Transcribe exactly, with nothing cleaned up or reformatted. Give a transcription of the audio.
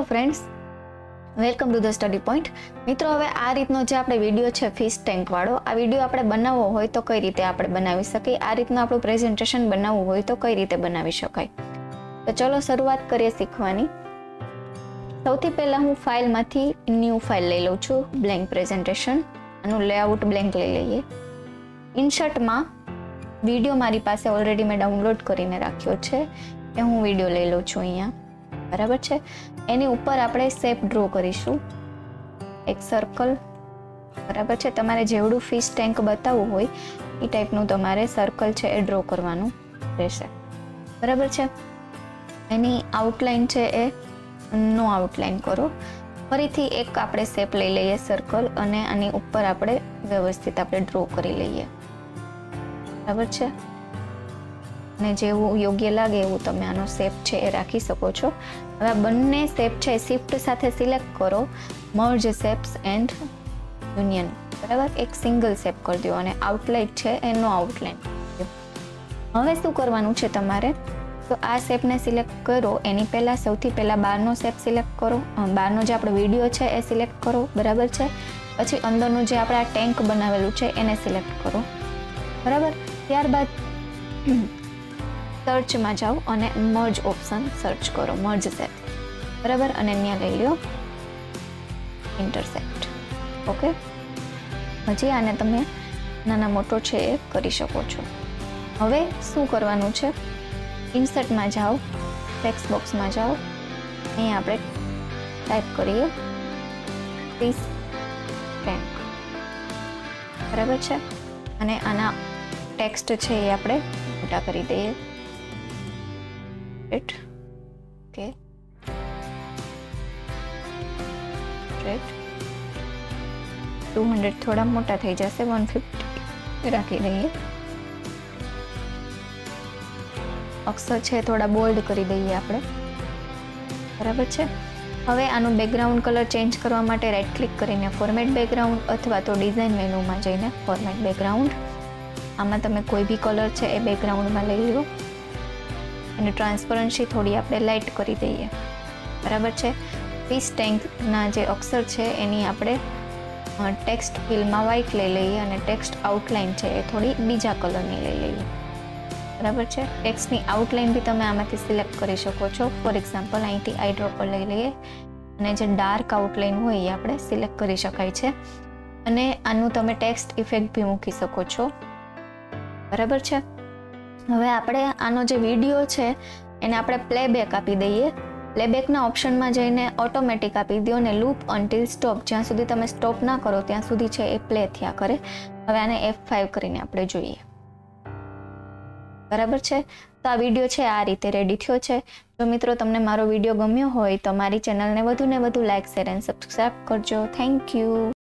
Friends, welcome to the study point. मित्रों, हवे आ रीतनो जे आपणे विडियो छे फिश टेंक वाळो, आ विडियो आपणे बनावવો હોય તો કઈ રીતે આપણે બનાવી શકીએ, આ રીતનું આપણું પ્રેઝન્ટેશન બનાવવું હોય તો કઈ રીતે બનાવી શકાય। તો ચલો શરૂઆત કરીએ શીખવાની। સૌથી પહેલા હું ફાઇલમાંથી ન્યૂ ફાઇલ લઈ લઉં છું, બ્લેન્ક પ્રેઝન્ટેશન। આનું લેઆઉટ બ્લેન્ક લઈ લઈએ। ઇન્સર્ટમાં વિડિયો મારી પાસે ઓલરેડી મેં ડાઉનલોડ કરીને રાખ્યો છે, એ હું વિડિયો લઈ લઉં છું અહીંયા, બરાબર છે। એની ઉપર આપણે શેપ ડ્રો કરીશું, એક સર્કલ, બરાબર છે। તમારે જેવડું ફિશ ટેન્ક બતાવવું હોય એ ટાઈપનું તમારે સર્કલ છે એ ડ્રો કરવાનું રહેશે, બરાબર છે। એની આઉટલાઇન છે એ નો આઉટલાઇન કરો। ફરીથી એક આપણે શેપ લઈ લઈએ સર્કલ, અને આની ઉપર આપણે વ્યવસ્થિત આપણે ડ્રો કરી લઈએ, બરાબર છે। ને જેવું યોગ્ય લાગે એવું તમે આનો શેપ છે એ રાખી શકો છો। હવે આ બંને શેપ છે શિફ્ટ સાથે સિલેક્ટ કરો, મર્જ શેપ્સ એન્ડ યુનિયન, બરાબર। એક સિંગલ શેપ કરી દો અને આઉટલાઇન છે એ નો આઉટલાઇન કરી દો। હવે શું કરવાનું છે તમારે, તો આ શેપને સિલેક્ટ કરો, એની પહેલા સૌથી પહેલા બારનો શેપ સિલેક્ટ કરો, બારનો જે આપણો વિડીયો છે એ સિલેક્ટ કરો, બરાબર છે। પછી અંદરનું જે આપણે આ ટેન્ક બનાવેલું છે એને સિલેક્ટ કરો, બરાબર। ત્યારબાદ સર્ચમાં જાઓ અને મર્જ ઓપ્શન સર્ચ કરો, મર્જ શેપ, બરાબર, અને ત્યાં લઈ લો ઇન્ટરસેક્ટ, ઓકે। પછી આને તમે નાના મોટો છે એ કરી શકો છો। હવે શું કરવાનું છે, ઇન્સર્ટમાં જાઓ, ટેક્સ્ટ બોક્સમાં જાઓ, અહીં આપણે ટાઈપ કરીએ ફિશ ટેન્ક, બરાબર છે। અને આના ટેક્સ્ટ છે એ આપણે મોટા કરી દઈએ, right, okay, right. Two hundred થોડા મોટા થઈ જશે, વન ફિફ્ટી રાખી દઈએ। અક્ષર છે થોડા બોલ્ડ કરી દઈએ આપણે, બરાબર છે। હવે આનું બેકગ્રાઉન્ડ કલર ચેન્જ કરવા માટે રાઈટ ક્લિક કરીને ફોર્મેટ બેકગ્રાઉન્ડ, અથવા તો ડિઝાઇન મેનુમાં જઈને ફોર્મેટ બેકગ્રાઉન્ડ, આમાં તમે કોઈ બી કલર છે એ બેકગ્રાઉન્ડમાં લઈ લો અને ટ્રાન્સપરન્સી થોડી આપણે લાઇટ કરી દઈએ, બરાબર છે। ફિશ ટેન્કના જે અક્ષર છે એની આપણે ટેક્સ્ટ ફિલમાં વ્હાઇટ લઈ લઈએ અને ટેક્સ્ટ આઉટલાઇન છે એ થોડી બીજા કલરની લઈ લઈએ, બરાબર છે। ટેક્સ્ટની આઉટલાઇન બી તમે આમાંથી સિલેક્ટ કરી શકો છો। ફોર એક્ઝામ્પલ અહીંથી આઈ ડ્રોપર લઈ લઈએ અને જે ડાર્ક આઉટલાઇન હોય એ આપણે સિલેક્ટ કરી શકાય છે, અને આનું તમે ટેક્સ્ટ ઇફેક્ટ બી મૂકી શકો છો, બરાબર છે। હવે આપણે આનો જે વિડીયો છે એને આપણે પ્લેબેક આપી દઈએ। પ્લેબેકના ઓપ્શનમાં જઈને ઓટોમેટિક આપી દો અને લૂપ અન્ટિલ સ્ટોપ, જ્યાં સુધી તમે સ્ટોપ ના કરો ત્યાં સુધી છે એ પ્લે થયા કરે। હવે આને એફ ફાઇવ કરીને આપણે જોઈએ, બરાબર છે। તો આ વિડીયો છે આ રીતે રેડી થયો છે। જો મિત્રો તમને મારો વિડીયો ગમ્યો હોય તો મારી ચેનલને વધુ ને વધુ લાઇક, શેર એન્ડ સબસ્ક્રાઇબ કરજો। Thank you.